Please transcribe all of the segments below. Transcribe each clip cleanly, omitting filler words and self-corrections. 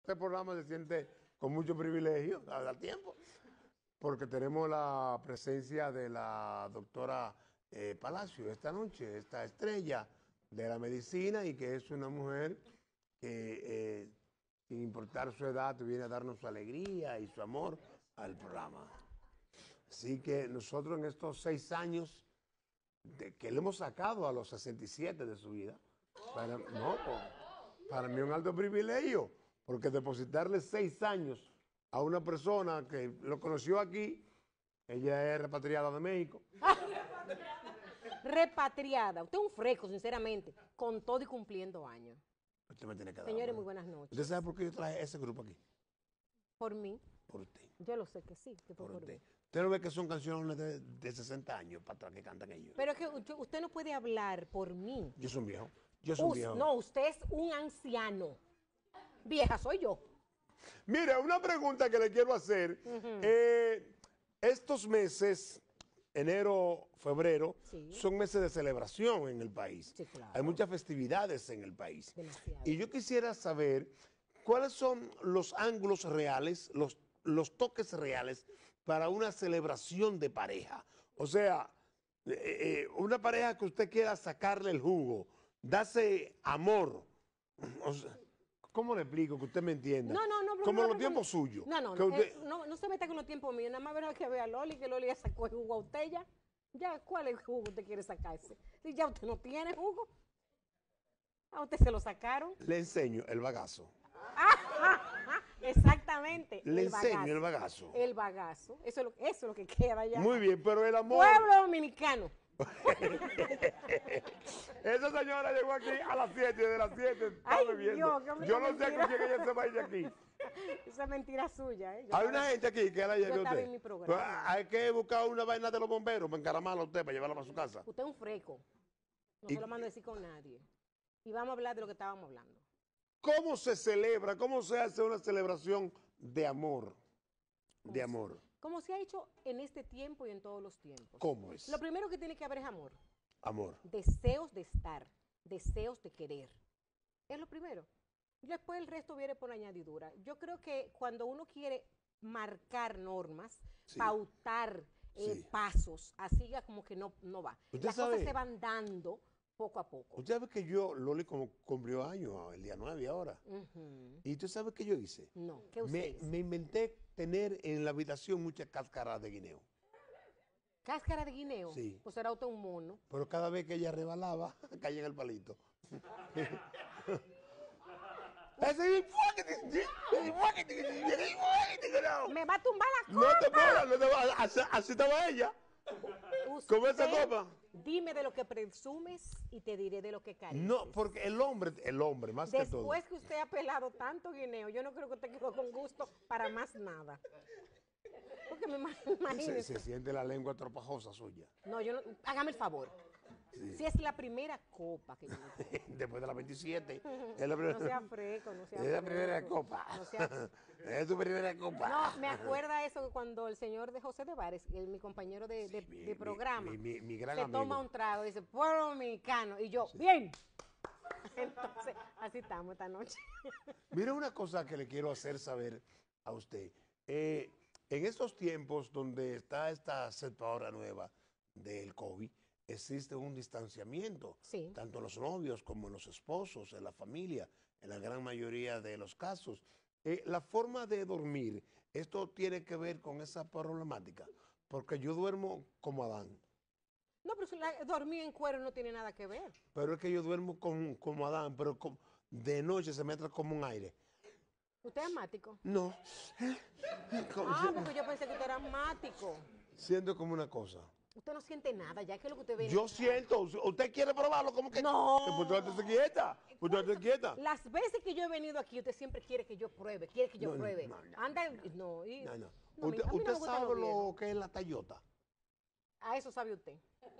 Este programa se siente con mucho privilegio, da tiempo, porque tenemos la presencia de la doctora Palacio esta noche, esta estrella de la medicina y que es una mujer que, sin importar su edad, viene a darnos su alegría y su amor al programa. Así que nosotros en estos 6 años que le hemos sacado a los 67 de su vida, para mí es un alto privilegio, porque depositarle 6 años a una persona que lo conoció aquí, ella es repatriada de México. Repatriada. Usted es un fresco, sinceramente, con todo y cumpliendo años. Usted me tiene que dar. Señores, muy buenas noches. ¿Usted sabe por qué yo traje ese grupo aquí? Por mí. Por usted. Yo lo sé que sí, que fue Por por usted. mí. Usted no ve que son canciones de 60 años para atrás que cantan ellos. Pero es que usted no puede hablar por mí. Yo soy un viejo. Yo soy un viejo. No, usted es un anciano. Vieja soy yo. Mire, una pregunta que le quiero hacer. Estos meses, enero, febrero, Sí. son meses de celebración en el país. Sí, claro. Hay muchas festividades en el país. Demasiado. Y yo quisiera saber cuáles son los ángulos reales, los toques reales para una celebración de pareja. O sea, una pareja que usted quiera sacarle el jugo, darse amor. O sea, ¿cómo le explico que usted me entienda? No, como no, los tiempos suyos. No, que usted- no se meta con los tiempos míos. Nada más verá que vea a Loli, que Loli ya sacó el jugo a usted ya. Ya, ¿cuál es el jugo que usted quiere sacarse? Si ya usted no tiene jugo. A usted se lo sacaron. Le enseño el bagazo. Exactamente. Le enseño el bagazo. El bagazo. Eso es lo que queda ya. Muy bien, pero el amor... Pueblo dominicano. Esa señora llegó aquí a las 7, de las 7 está Ay, bebiendo. Dios, qué Yo no sé mentira. con quién ella se va a ir de aquí. Esa es mentira suya, ¿eh? Hay una gente aquí que la yo lleve estaba usted. en mi programa. Pues, hay que buscar una vaina de los bomberos para encaramarla a usted, para llevarla para su casa. Usted es un freco. No Y- se lo mando a decir con nadie. Y vamos a hablar de lo que estábamos hablando. ¿Cómo se celebra, cómo se hace una celebración de amor? De amor. Como se ha hecho en este tiempo y en todos los tiempos. ¿Cómo es? Lo primero que tiene que haber es amor. Amor. Deseos de estar. Deseos de querer. Es lo primero. Después el resto viene por añadidura. Yo creo que cuando uno quiere marcar normas, Sí. pautar Sí. pasos, así ya como que no va. Usted Las sabe- cosas se van dando poco a poco. Usted sabe que Loli como cumplió años el día 9 ahora. Ujú. ¿Y usted sabe qué yo hice? No, ¿qué usted hizo? Me inventé tener en la habitación muchas cáscaras de guineo. ¿Cáscara de guineo? Sí. Pues era usted un mono. Pero cada vez que ella rebalaba, caía en el palito. Me va a tumbar la No te paras, no te paras. Así estaba ella. Con esa Usted, copa. Dime de lo que presumes y te diré de lo que careces. No, porque el hombre, más que todo. Después que usted ha pelado tanto guineo, yo no creo que usted quedó con gusto para más nada. Porque me imagino. Se siente la lengua tropajosa suya. No, yo no. Hágame el favor. Sí. Si es la primera copa que yo me tomo. Después de las 27. Es la No sea freco, no sea Es la primera freco. copa. No sea- Es tu primera copa. No, me acuerda eso cuando el señor de José de Vares, mi compañero de programa, mi gran se amigo. toma un trago y dice, pueblo dominicano. Y yo, bien. Entonces, así estamos esta noche. Mira una cosa que le quiero hacer saber a usted. En estos tiempos donde está esta cepa ahora nueva del COVID, existe un distanciamiento, Sí. tanto en los novios como en los esposos, en la familia, en la gran mayoría de los casos. La forma de dormir, esto tiene que ver con esa problemática, porque yo duermo como Adán, No, pero dormir en cuero no tiene nada que ver. pero es que yo duermo como Adán, pero de noche se me entra como un aire. ¿Usted es asmático? No. Ah, porque yo pensé que usted era asmático. Siento como una cosa. Usted no siente nada, ya que lo que usted ve. Yo siento, ¿usted quiere probarlo? ¿Cómo que? No. Pues usted se quieta. Pues usted se quieta. Las veces que yo he venido aquí, usted siempre quiere que yo pruebe, quiere que yo No, pruebe. no, no. Anda, no. No, no. No, Usted, a mí no me usted gustan sabe los viejos. lo que es la tallota. A eso sabe usted.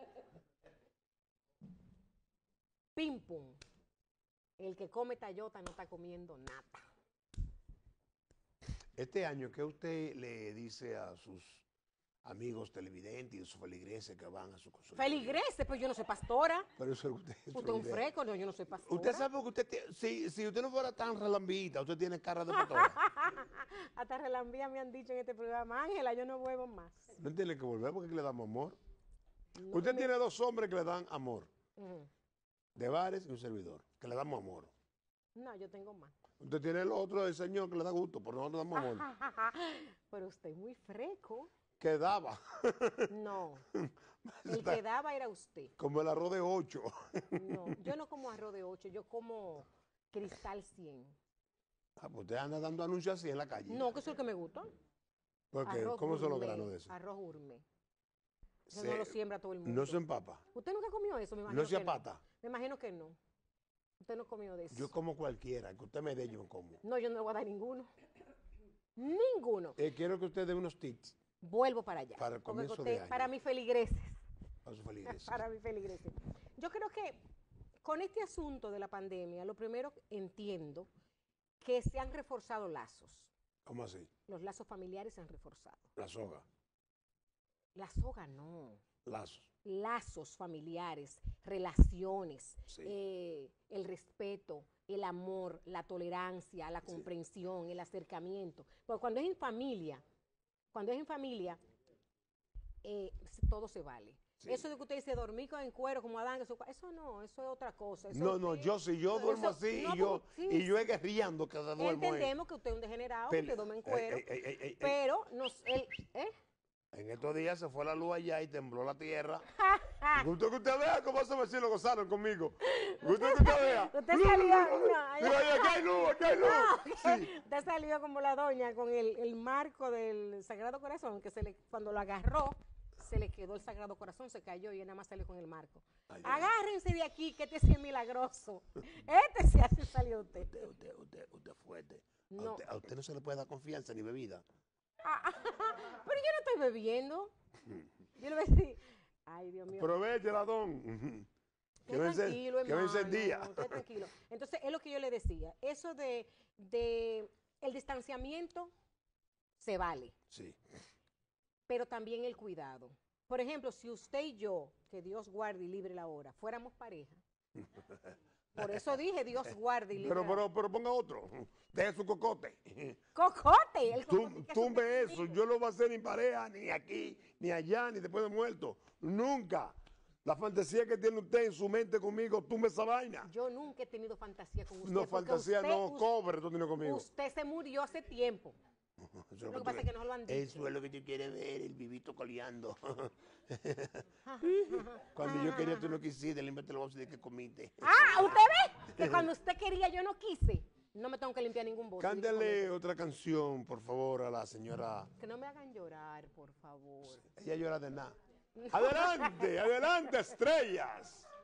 Pim pum. El que come tallota no está comiendo nada. Este año, ¿qué usted le dice amigos televidentes y sus feligreses que van a su consultorio. Feligreses, pues yo no soy pastora. Pero eso usted es Usted es un freco, no, yo no soy pastora. Usted sabe que usted, si usted no fuera tan relambita, usted tiene cara de pastora. Hasta relambía me han dicho en este programa, Ángela, yo no vuelvo más. No tiene que volver porque le damos amor. No, Usted tiene dos hombres que le dan amor. Ujú. De Vares y un servidor, que le damos amor. No, yo tengo más. Usted tiene el otro, el señor, que le da gusto, pero nosotros damos amor. Pero usted es muy freco. Que daba. No, el que daba era usted. Como el arroz de 8. No, yo no como arroz de 8, yo como cristal 100. Ah, pues usted anda dando anuncios así en la calle. No, que eso es lo que me gusta. Porque, Arroz ¿cómo son los gourmet, granos de eso? Arroz gourmet. Eso Se- no lo siembra todo el mundo. No se empapa. ¿Usted nunca comió eso? Me imagino No se que apata. Me imagino que no. Usted no comió de eso. Yo como cualquiera, que usted me dé, yo como. No, yo no le voy a dar ninguno. Ninguno. Quiero que usted dé unos tips Vuelvo para allá. Para el Porque comienzo usted- de año. Para mis feligreses. para su feligreses. Para mis feligreses. Yo creo que con este asunto de la pandemia, lo primero entiendo que se han reforzado lazos. ¿Cómo así? Los lazos familiares se han reforzado. La soga, La soga no. lazos. Lazos familiares, relaciones, Sí. el respeto, el amor, la tolerancia, la Sí. comprensión, el acercamiento. Porque cuando es en familia, todo se vale. Sí. Eso de que usted dice dormir en cuero como Adán, eso no, eso es otra cosa. Eso No, no, sí, si yo duermo eso- así no, y yo, sí, y yo es guerrillando que duermo. entendemos que usted es un degenerado, que usted duerme en cuero, pero En estos días se fue la luz allá y tembló la tierra. Gusto que usted vea cómo esos vecinos gozaron conmigo. Gusto que usted vea. Usted salió, no, Mira, ahí, aquí hay luz, aquí hay luz. Sí. usted salió como la doña con el marco del Sagrado Corazón, que cuando lo agarró, se le quedó el Sagrado Corazón, se cayó y él nada más salió con el marco. Ay, Agárrense de aquí, que este sí es milagroso. Este sí así salió usted. Usted es fuerte. No. A usted no se le puede dar confianza ni bebida. Pero yo no estoy bebiendo. Yo le voy a decir, ay, Dios mío. Aproveche, don. Esté tranquilo, que me hermano. encendía. Esté tranquilo. Entonces, es lo que yo le decía. Eso de el distanciamiento se vale, Sí. pero también el cuidado. Por ejemplo, si usted y yo, que Dios guarde y libre la hora, fuéramos pareja. Por eso dije, Dios guarde y libre la hora. Pero ponga otro. Deje su cocote. ¡Cocote! El cocote que Tumbe es un eso. Yo no voy a hacer ni pareja, ni aquí, ni allá, ni después de muerto. Nunca. La fantasía que tiene usted en su mente conmigo, tumbe esa vaina. Yo nunca he tenido fantasía con usted. No, porque fantasía, usted- no, cobre tú tienes conmigo. Usted se murió hace tiempo. Eso Lo que pasa es que no lo han dicho. Eso es lo que tú quieres ver, el vivito coleando. Cuando yo quería, tú no quisiste, límpiate los bolsos de que comiste. Ah, ¿usted ve? Que cuando usted quería yo no quise. No me tengo que limpiar ningún bolso. Cántale otra canción, por favor, a la señora. Que no me hagan llorar, por favor. Ella llora de nada. Adelante, adelante, estrellas.